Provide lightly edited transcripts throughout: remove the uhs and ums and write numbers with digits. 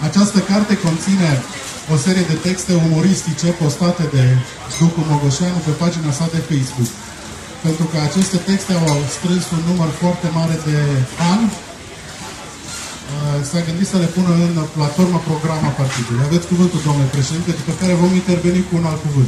Această carte conține o serie de texte umoristice postate de Ducu Mogoșeanu pe pagina sa de Facebook. Pentru că aceste texte au strâns un număr foarte mare de ani, s-a gândit să le pună în platforma programa partidului. Aveți cuvântul, domnule președinte, după care vom interveni cu un alt cuvânt.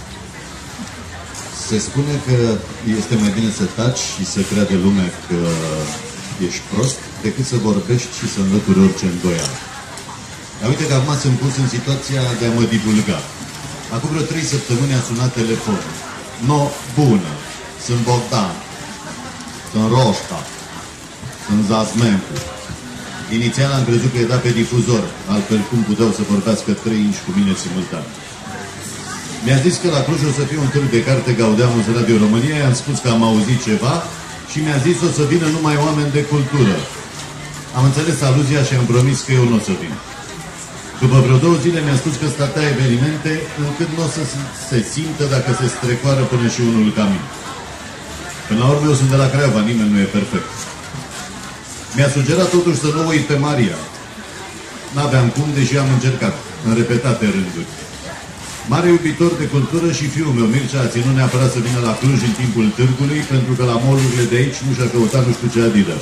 Se spune că este mai bine să taci și să creadă lumea că ești prost, decât să vorbești și să înlături orice îndoială. Dar uite că acum sunt pus în situația de a mă divulga. Acum vreo 3 săptămâni a sunat telefon. No, bună, sunt Bogdan, sunt Roșca, sunt Zazmencu. Inițial am crezut că e dat pe difuzor, altfel cum puteau să vorbească 3 inși cu mine simultan. Mi-a zis că la Cluj o să fie un târg de carte Gaudeamus Radio România, i-am spus că am auzit ceva și mi-a zis o să vină numai oameni de cultură. Am înțeles aluzia și am promis că eu nu o să vin. După vreo 2 zile mi-a spus că sunt atâtea evenimente încât nu o să se simtă dacă se strecoară până și unul ca mine. Până la urmă eu sunt de la Craiova, nimeni nu e perfect. Mi-a sugerat totuși să nu uit pe Maria. N-aveam cum, deși am încercat, în repetate rânduri. Mare iubitor de cultură și fiul meu, Mircea, a ținut neapărat să vină la Cluj în timpul târgului, pentru că la mall-urile de aici nu și-a căutat nu știu ce Adidas.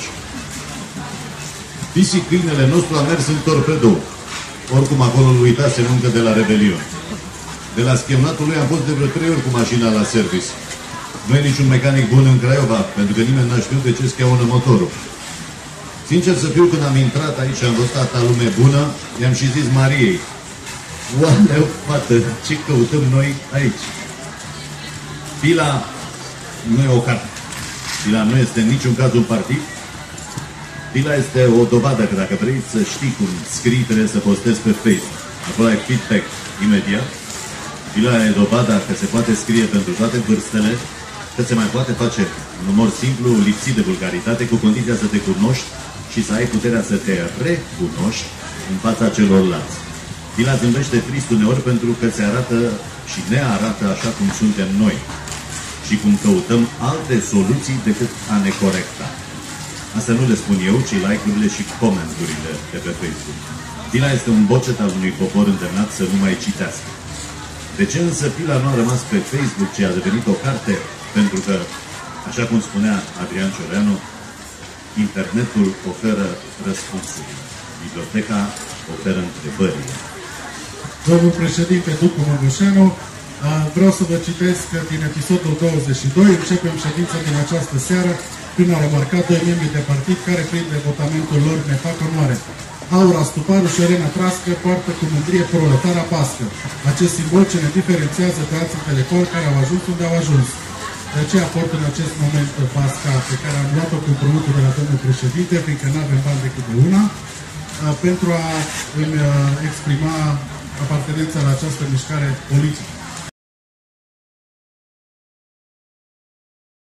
Pisic, câinele nostru a mers în torpedou. Oricum acolo îl uitasem încă de la Rebelion. De la schemnatul lui am fost de vreo 3 ori cu mașina la service. Nu e niciun mecanic bun în Craiova, pentru că nimeni n-a știut de ce scheaună motorul. Sincer să fiu, când am intrat aici, am văzut atâta lume bună, i-am și zis Mariei: oaleu, fată, ce căutăm noi aici? Pila nu e o carte. Pila nu este în niciun caz un partid. Pila este o dovadă că dacă vrei să știi cum scrii, trebuie să postezi pe Facebook. Acolo ai feedback imediat. Pila e dovada că se poate scrie pentru toate vârstele, că se mai poate face un umor simplu, lipsit de vulgaritate, cu condiția să te cunoști și să ai puterea să te recunoști în fața celorlalți. Pila zâmbește trist uneori pentru că se arată și ne arată așa cum suntem noi și cum căutăm alte soluții decât a ne corecta. Asta nu le spun eu, ci like-urile și comenturile de pe Facebook. Pila este un bocet al unui popor îndemnat să nu mai citească. De ce însă Pila nu a rămas pe Facebook, ci a devenit o carte? Pentru că, așa cum spunea Adrian Cioreanu, internetul oferă răspunsuri. Biblioteca oferă întrebările. Domnul președinte Ducu Mogoșeanu, vreau să vă citesc din episodul 22. Începem ședința din această seară prin a remarca 2 membri de partid care, prin devotamentul lor, ne fac onoare. Aura Stuparu și Elena Trască poartă cu mândrie proletara bască. Acest simbol ce ne diferențiază de alții intelectuali care au ajuns unde au ajuns. De aceea port în acest moment basca pe care am luat-o cu împrumutul de la domnul președinte, fiindcă nu avem bani decât de una, pentru a îmi exprima apartenența la această mișcare politică.